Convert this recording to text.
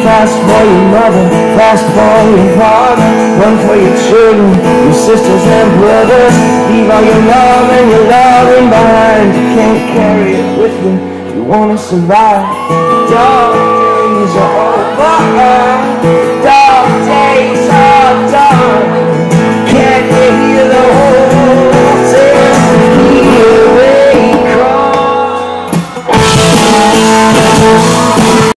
Fast for your mother, fast for your father. Run for your children, your sisters and brothers. Leave all your love and your loving behind. You can't carry it with you if you wanna survive, dog.